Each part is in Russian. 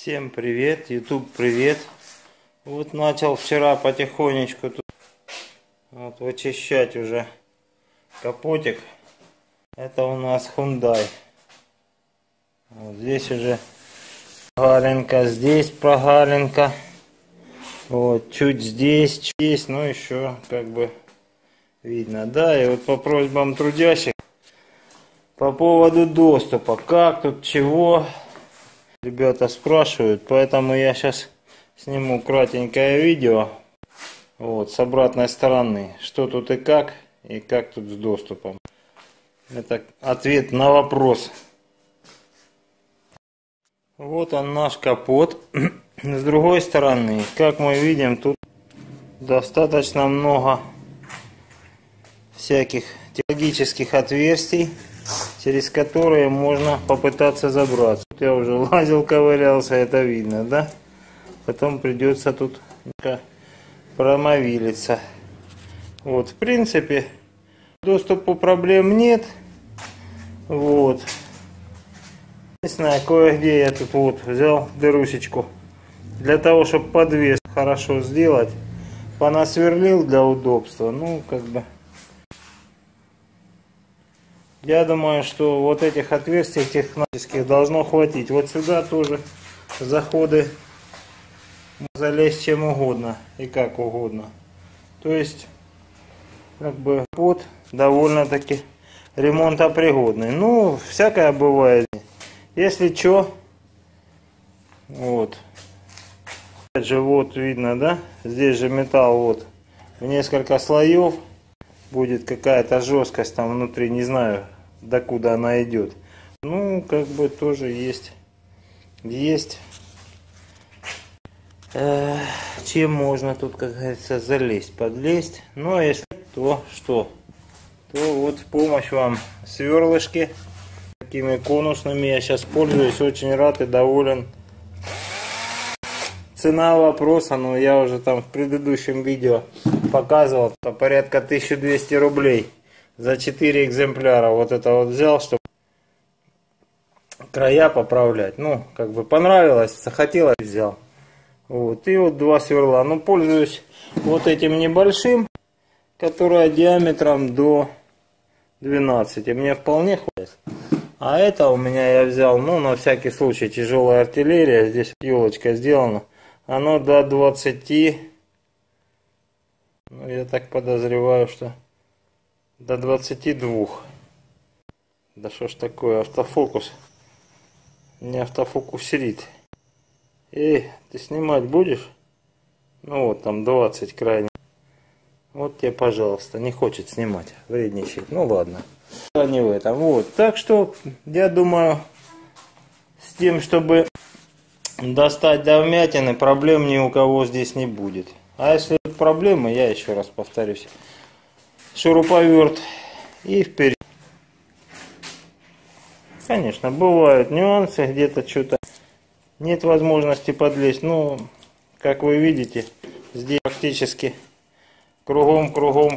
Всем привет, YouTube привет. Вот начал вчера потихонечку тут вот вычищать уже капотик. Это у нас Hyundai. Вот здесь уже прогалинка, здесь прогалинка. Вот чуть здесь, ну еще как бы видно, да. И вот по просьбам трудящих по поводу доступа, как тут, чего. Ребята спрашивают, поэтому я сейчас сниму кратенькое видео вот с обратной стороны, что тут и как тут с доступом. Это ответ на вопрос. Вот он, наш капот. С другой стороны, как мы видим, тут достаточно много всяких технологических отверстий, через которые можно попытаться забраться. Я уже лазил, ковырялся, это видно, да? Потом придется тут промовилиться. Вот, в принципе, доступу проблем нет. Вот. Единственное, кое-где я тут вот взял дырусечку. Для того, чтобы подвес хорошо сделать, понасверлил для удобства. Ну, как бы... Я думаю, что вот этих отверстий технологических должно хватить. Вот сюда тоже заходы залезть чем угодно и как угодно. То есть, как бы, под довольно-таки ремонтопригодный. Ну, всякое бывает. Если что, вот. Опять же, вот видно, да? Здесь же металл вот в несколько слоев. Будет какая-то жесткость там внутри, не знаю, докуда она идет. Ну, как бы тоже есть. Чем можно тут, как говорится, залезть, подлезть. Ну, а если то что? То вот в помощь вам сверлышки. Такими конусными я сейчас пользуюсь, очень рад и доволен. Цена вопроса, но я уже там в предыдущем видео показывал, порядка 1200 рублей за 4 экземпляра. Вот это вот взял, чтобы края поправлять. Ну, как бы понравилось, захотелось, взял. Вот, и вот два сверла. Ну, пользуюсь вот этим небольшим, которое диаметром до 12. И мне вполне хватит. А это у меня я взял, ну, на всякий случай, тяжелая артиллерия. Здесь елочка сделана. Оно до 20, ну, я так подозреваю, что до 22. Да что ж такое, автофокус не автофокусерит. Эй, ты снимать будешь? Ну вот там 20 крайне. Вот тебе, пожалуйста, не хочет снимать, вредничает. Ну ладно, не в этом. Вот, так что я думаю, с тем, чтобы достать до вмятины, проблем ни у кого здесь не будет. А если проблемы, я еще раз повторюсь, шуруповерт и вперед. Конечно, бывают нюансы, где-то что-то нет возможности подлезть. Но, как вы видите, здесь практически кругом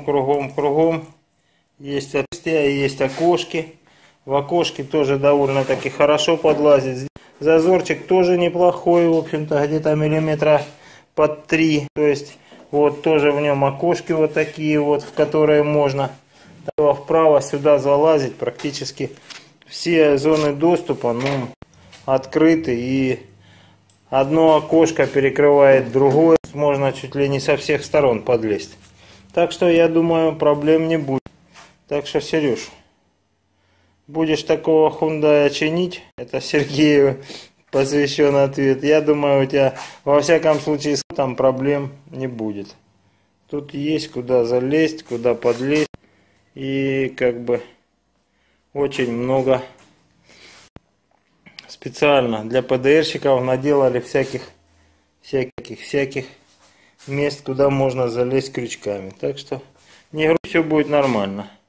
есть отверстия, есть окошки. В окошке тоже довольно-таки хорошо подлазить. Зазорчик тоже неплохой, в общем-то, где-то миллиметра под 3. То есть, вот тоже в нем окошки вот такие вот, в которые можно вправо сюда залазить. Практически все зоны доступа, ну, открыты. И одно окошко перекрывает другое. Можно чуть ли не со всех сторон подлезть. Так что, я думаю, проблем не будет. Так что, Сереж, будешь такого Hyundai чинить, это Сергею посвящен ответ. Я думаю, у тебя во всяком случае там проблем не будет. Тут есть куда залезть, куда подлезть. И как бы очень много специально для ПДРщиков наделали всяких мест, куда можно залезть крючками. Так что не грузь, все будет нормально.